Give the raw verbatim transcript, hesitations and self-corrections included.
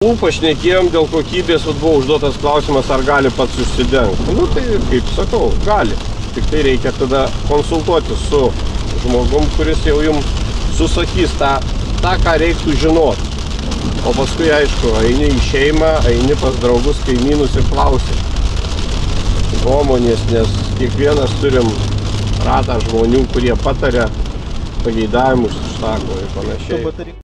Pašnekėjom dėl kokybės, buvo užduotas klausimas, ar gali pats užsidengti. Nu tai, kaip sakau, gali. Tik tai reikia tada konsultuoti su žmogum, kuris jau jums susakys tą, tą ką reiktų žinoti. O paskui, aišku, eini į šeimą, eini pas draugus, kaimynus ir klausi nuomonės, nes kiekvienas turim ratą žmonių, kurie pataria, pageidavimus išsako ir panašiai.